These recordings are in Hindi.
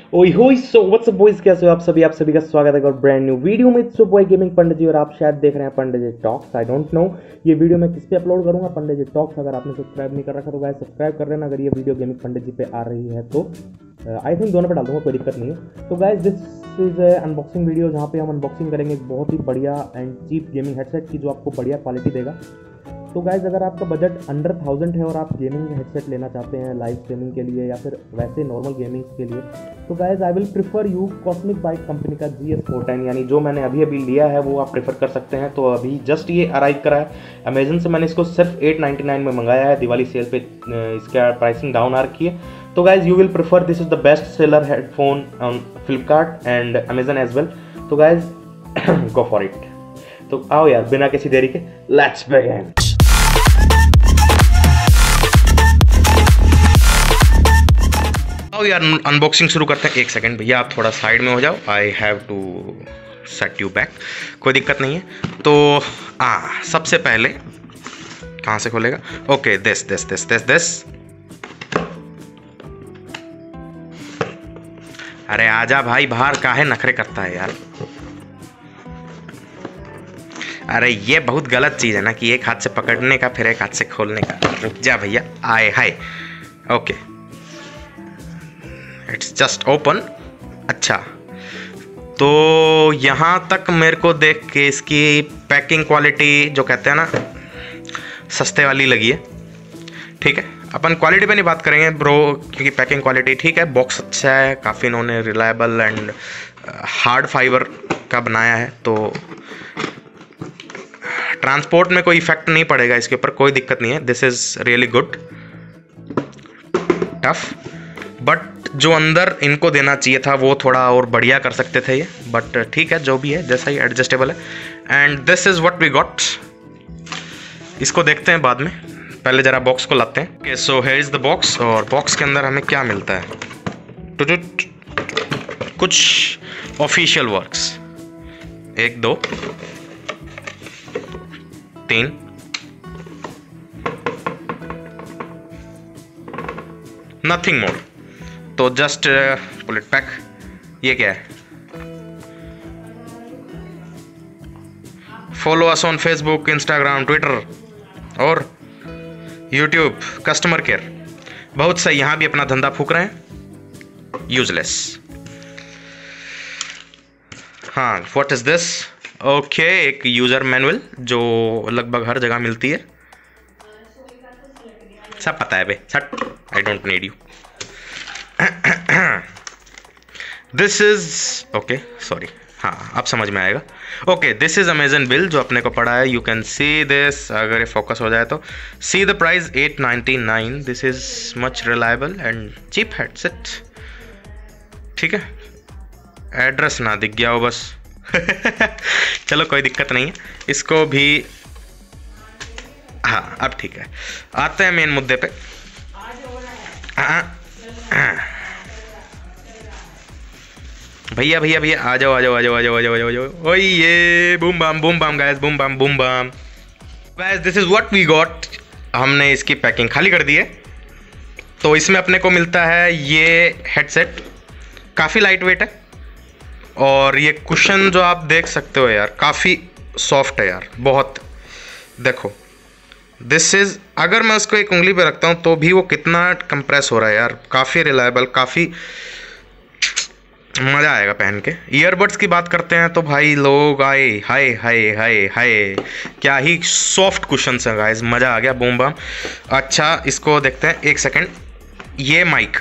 ओए होई सो व्हाट्स अप बॉयज, कैसे हो आप सभी का स्वागत है और ब्रांड न्यू वीडियो में। सो बॉय गेमिंग पंडित जी और आप शायद देख रहे हैं Pandit ji talks. I don't know ये वीडियो मैं किस पे अपलोड करूंगा, पंडित जी टॉक्स। अगर आपने सब्सक्राइब नहीं कर रखा तो गाइस सब्सक्राइब कर लेना। अगर ये वीडियो गेमिंग पंडित जी पे आ रही है तो आई थिंक दोनों पे डाल दूंगा, कोई दिक्कत नहीं है। तो guys this is unboxing video जहाँ पे हम अनबॉक्सिंग करेंगे एक बहुत ही बढ़िया एंड चीप गेमिंग हेडसेट की जो आपको बढ़िया क्वालिटी देगा। तो गाइज अगर आपका बजट अंडर 1000 है और आप गेमिंग हेडसेट लेना चाहते हैं लाइव स्ट्रीमिंग के लिए या फिर वैसे नॉर्मल गेमिंग के लिए, तो guys I will prefer you Cosmic Byte company का GS410, यानी जो मैंने अभी लिया है वो आप प्रेफर कर सकते हैं। तो अभी जस्ट ये अराइव करा है अमेजन से। मैंने इसको सिर्फ 899 में मंगाया है, दिवाली सेल पे इसका प्राइसिंग डाउन आ रखी है। तो guys you will prefer, this is the best seller headphone on Flipkart and Amazon as well. तो गाइज गो फॉर इट। तो आओ यार बिना किसी देरी के लेट्स बिगिन। यार अनबॉक्सिंग शुरू करते हैं। एक सेकंड भैया आप थोड़ा साइड में हो जाओ, I have to set you back. कोई दिक्कत नहीं है। तो सबसे पहले कहाँ से खोलेगा? ओके दिस अरे आजा भाई बाहर, काहे नखरे करता है यार। अरे ये बहुत गलत चीज़ है ना कि एक हाथ से पकड़ने का फिर एक हाथ से खोलने का। रुक जा भैया, आए हाय। Okay it's just open. अच्छा तो यहाँ तक मेरे को देख के इसकी पैकिंग क्वालिटी जो कहते हैं ना सस्ते वाली लगी है। ठीक है, अपन क्वालिटी पे नहीं बात करेंगे ब्रो, क्योंकि पैकिंग क्वालिटी ठीक है, बॉक्स अच्छा है, काफ़ी इन्होंने रिलायबल एंड हार्ड फाइबर का बनाया है। तो ट्रांसपोर्ट में कोई इफेक्ट नहीं पड़ेगा इसके ऊपर, कोई दिक्कत नहीं है। This is really good. Tough but जो अंदर इनको देना चाहिए था वो थोड़ा और बढ़िया कर सकते थे ये, बट ठीक है जो भी है, जैसा ही एडजस्टेबल है। And this is what we got. इसको देखते हैं बाद में, पहले ज़रा बॉक्स को लाते हैं। Okay so here is the box. और बॉक्स के अंदर हमें क्या मिलता है? कुछ ऑफिशियल वर्क्स, 1 2 3 नथिंग मोर। तो जस्ट पुल इट बैक। ये क्या है? Follow us on Facebook, Instagram, Twitter और यूट्यूब, कस्टमर केयर। बहुत सही, यहां भी अपना धंधा फूक रहे हैं, यूजलेस। हाँ व्हाट इज दिस? ओके एक यूजर मैनुअल जो लगभग हर जगह मिलती है, सब पता है बे, सट I don't need you. This is okay sorry, हाँ अब समझ में आएगा। Okay this is Amazon bill जो अपने को पड़ा है। यू कैन सी दिस, अगर ये फोकस हो जाए तो see the price 899। This is much reliable and cheap headset. ठीक है, एड्रेस ना दिख गया हो बस। चलो कोई दिक्कत नहीं है, इसको भी हाँ अब ठीक है। आते हैं मेन मुद्दे पे। भैया भैया भैया आ जाओ आ जाओ आ जाओ आ जाओ आ जाओ आ जाओ। ओए ये boom bam guys, boom bam guys. This is what we got. हमने इसकी पैकिंग खाली कर दी है। तो इसमें अपने को मिलता है ये हेडसेट, काफ़ी लाइट वेट है। और ये कुशन जो आप देख सकते हो यार, काफ़ी सॉफ्ट है यार, बहुत। देखो दिस इज़, अगर मैं उसको एक उंगली पे रखता हूँ तो भी वो कितना कंप्रेस हो रहा है यार, काफ़ी रिलायबल, काफ़ी मज़ा आएगा पहन के। ईयरबड्स की बात करते हैं तो भाई लोग आए हाय हाय हाय हाय, क्या ही सॉफ्ट कुशन्स हैं गाइस, मज़ा आ गया, बूम बाम। अच्छा इसको देखते हैं, एक सेकेंड। ये mic,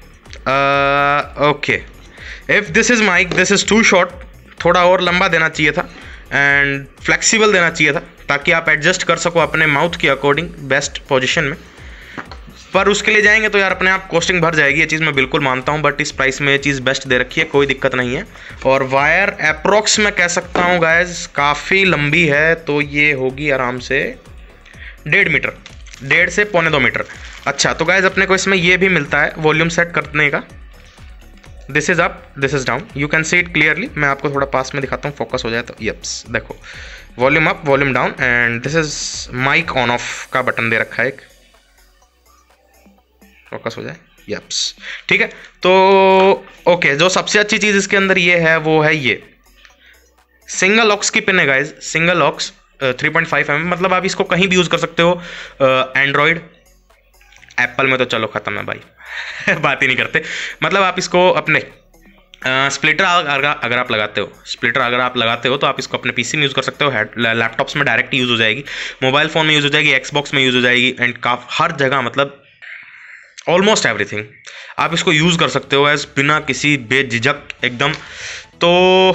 okay if this is mic, this is too short, थोड़ा और लंबा देना चाहिए था एंड फ्लेक्सिबल देना चाहिए था ताकि आप एडजस्ट कर सको अपने माउथ के अकॉर्डिंग बेस्ट पोजीशन में। पर उसके लिए जाएंगे तो यार अपने आप कॉस्टिंग भर जाएगी, ये चीज़ मैं बिल्कुल मानता हूँ। बट इस प्राइस में ये चीज़ बेस्ट दे रखी है, कोई दिक्कत नहीं है। और वायर अप्रोक्स मैं कह सकता हूँ गाइज काफ़ी लंबी है, तो ये होगी आराम से 1.5 मीटर, 1.5 से 1.25 मीटर। अच्छा तो गाइज अपने को इसमें ये भी मिलता है वॉल्यूम सेट करने का। This is up, this is down, you can see it clearly. मैं आपको थोड़ा पास में दिखाता हूँ, फोकस हो जाए तो। यप्स देखो, volume up, volume down and this is mic on off का बटन दे रखा है एक, फोकस हो जाए। यप्स ठीक है। तो ओके, जो सबसे अच्छी चीज इसके अंदर ये है वो है ये सिंगल ऑक्स की पिन है गाइज, सिंगल ऑक्स 3.5 mm, मतलब आप इसको कहीं भी यूज कर सकते हो। एंड्रॉयड, एप्पल में तो चलो खत्म है भाई बात ही नहीं करते। मतलब आप इसको अपने स्प्लिटर अगर आप लगाते हो, स्प्लिटर अगर आप लगाते हो तो आप इसको अपने पीसी में यूज़ कर सकते हो, लैपटॉप्स में डायरेक्ट यूज़ हो जाएगी, मोबाइल फ़ोन में यूज़ हो जाएगी, एक्सबॉक्स में यूज़ हो जाएगी, एंड हर जगह, मतलब ऑलमोस्ट एवरीथिंग आप इसको यूज़ कर सकते हो एज, बिना किसी बेझिझक एकदम। तो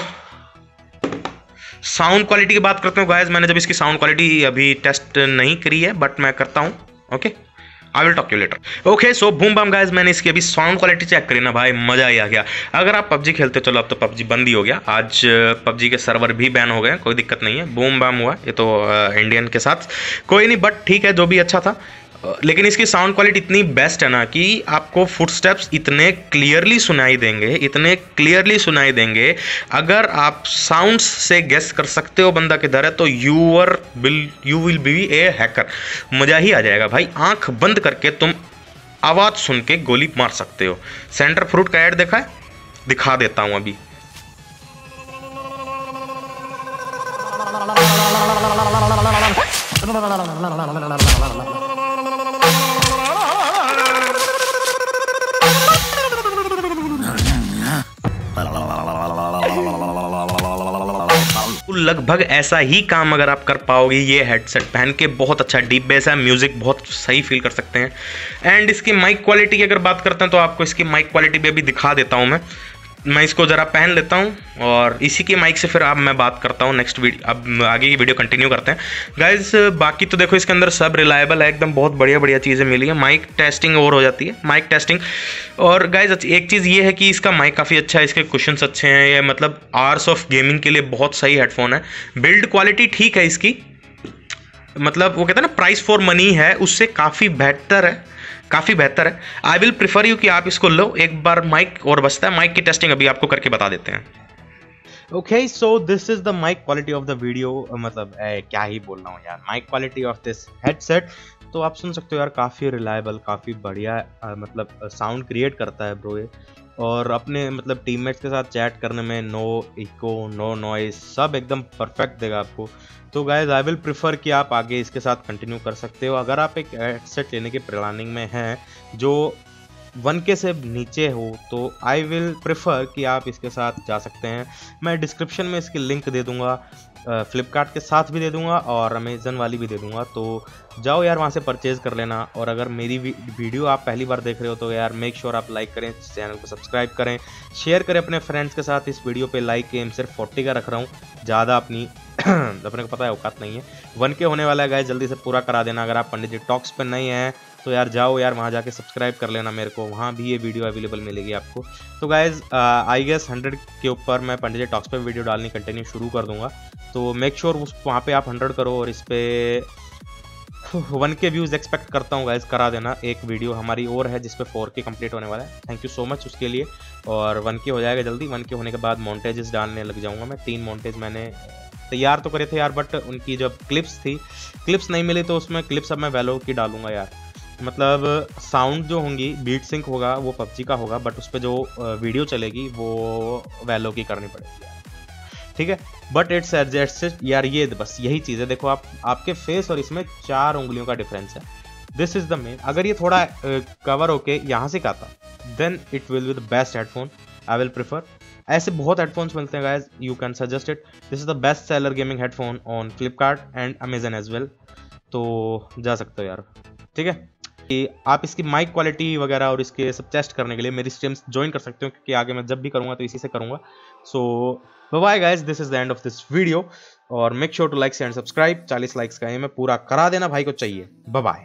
साउंड क्वालिटी की बात करते हो गाइस, मैंने जब इसकी साउंड क्वालिटी अभी टेस्ट नहीं करी है, बट मैं करता हूँ। Okay, I will talk you later. Okay, so boom bam guys, मैंने इसकी अभी साउंड क्वालिटी चेक करी ना भाई, मजा ही आ गया। अगर आप पबजी खेलते हो, चलो अब तो पबजी बंद ही हो गया, आज पबजी के सर्वर भी बैन हो गए, कोई दिक्कत नहीं है, बूम बम हुआ ये तो इंडियन के साथ, कोई नहीं, बट ठीक है, जो भी अच्छा था। लेकिन इसकी साउंड क्वालिटी इतनी बेस्ट है ना कि आपको फुटस्टेप्स इतने क्लियरली सुनाई देंगे, इतने क्लियरली सुनाई देंगे, अगर आप साउंड्स से गेस कर सकते हो बंदा किधर है तो you will be a hacker. मजा ही आ जाएगा भाई, आंख बंद करके तुम आवाज सुन के गोली मार सकते हो। सेंटर फ्रूट का ऐड देखा है, दिखा देता हूं अभी। लगभग ऐसा ही काम अगर आप कर पाओगे ये हेडसेट पहन के, बहुत अच्छा डीप बेस है, म्यूजिक बहुत सही फील कर सकते हैं। एंड इसकी माइक क्वालिटी की अगर बात करते हैं तो आपको इसकी माइक क्वालिटी भी अभी दिखा देता हूं मैं इसको ज़रा पहन लेता हूं और इसी की माइक से फिर अब मैं बात करता हूं नेक्स्ट वीडियो, अब आगे की वीडियो कंटिन्यू करते हैं गाइज। बाकी तो देखो इसके अंदर सब रिलायबल है एकदम, बहुत बढ़िया बढ़िया चीज़ें मिली है। माइक टेस्टिंग और हो जाती है, माइक टेस्टिंग। और गाइज एक चीज़ ये है कि इसका माइक काफ़ी अच्छा है, इसके कुशन्स अच्छे हैं, ये मतलब आवर्स ऑफ गेमिंग के लिए बहुत सही हेडफोन है। बिल्ड क्वालिटी ठीक है इसकी, मतलब वो कहते हैं ना प्राइस फॉर मनी है, उससे काफ़ी बेहतर है, काफ़ी बेहतर है। आई विल प्रिफर यू कि आप इसको लो एक बार। माइक और बचता है, माइक की टेस्टिंग अभी आपको करके बता देते हैं। Okay, so this is the mic quality of the video, मतलब क्या ही बोल रहा हूँ यार, mic quality of this headset. तो आप सुन सकते हो यार, काफ़ी रिलायबल, काफ़ी बढ़िया मतलब साउंड क्रिएट करता है ब्रो ये। और अपने मतलब टीममेट्स के साथ चैट करने में नो इको, नो नॉइज, सब एकदम परफेक्ट देगा आपको। तो गाइज आई विल प्रिफर कि आप आगे इसके साथ कंटिन्यू कर सकते हो। अगर आप एक हेडसेट लेने के प्लानिंग में हैं जो 1K से नीचे हो तो आई विल प्रिफर कि आप इसके साथ जा सकते हैं। मैं डिस्क्रिप्शन में इसकी लिंक दे दूंगा, फ्लिपकार्ट के साथ भी दे दूंगा और अमेजन वाली भी दे दूंगा, तो जाओ यार वहाँ से परचेज़ कर लेना। और अगर मेरी वीडियो आप पहली बार देख रहे हो तो यार मेक श्योर आप लाइक करें, चैनल को सब्सक्राइब करें, शेयर करें अपने फ्रेंड्स के साथ। इस वीडियो पे लाइक एम सिर्फ 40 का रख रहा हूँ, ज़्यादा अपनी अपने को पता है औकात नहीं है। 1K होने वाला है गाइस, जल्दी से पूरा करा देना। अगर आप पंडित जी टॉक्स पर नहीं हैं तो यार जाओ यार वहाँ जाके सब्सक्राइब कर लेना मेरे को, वहाँ भी ये वीडियो अवेलेबल मिलेगी आपको। तो गाइज आई गेस 100 के ऊपर मैं पंडित जी टॉक्स पे वीडियो डालनी कंटिन्यू शुरू कर दूंगा, तो मेक श्योर वहाँ पे आप 100 करो और इस पे 1K व्यूज़ एक्सपेक्ट करता हूँ गाइज, करा देना। एक वीडियो हमारी और है जिसपे 4K कंप्लीट होने वाला है, थैंक यू सो मच उसके लिए। और 1K हो जाएगा जल्दी, 1K होने के बाद मोन्टेजेस डालने लग जाऊँगा मैं। 3 मोन्टेज मैंने तैयार तो करे थे यार, बट उनकी जब क्लिप्स थी, क्लिप्स नहीं मिली तो उसमें क्लिप्स अब मैं वैलो की डालूंगा यार। मतलब साउंड जो होंगी, बीट सिंक होगा वो पबजी का होगा, बट उस पर जो वीडियो चलेगी वो वैलो की करनी पड़ेगी यार, ठीक है। बट इट्स एडजस्ट यार, ये बस यही चीज़ है। देखो आप, आपके फेस और इसमें 4 उंगलियों का डिफरेंस है, दिस इज द मेन। अगर ये थोड़ा कवर होके यहाँ से आता then it will be the best headphone, I will prefer. ऐसे बहुत हेडफोन्स मिलते हैं guys, you can suggest it. This is the best seller gaming headphone on Flipkart and Amazon as well, तो जा सकते हो यार, ठीक है। कि आप इसकी माइक क्वालिटी वगैरह और इसके सब टेस्ट करने के लिए मेरी स्ट्रीम्स ज्वाइन कर सकते हो, क्योंकि आगे मैं जब भी करूँगा तो इसी से करूँगा। So bye guys, this is the end of this video और make sure to like and subscribe. 40 likes का है, मैं पूरा करा देना भाई को चाहिए। Bye.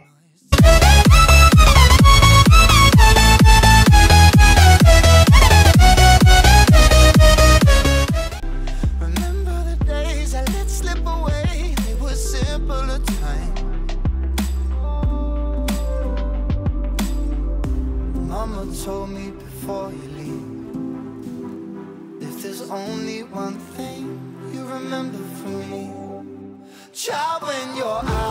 Mama told me before you leave, if there's only one thing you remember from me, child, when your eyes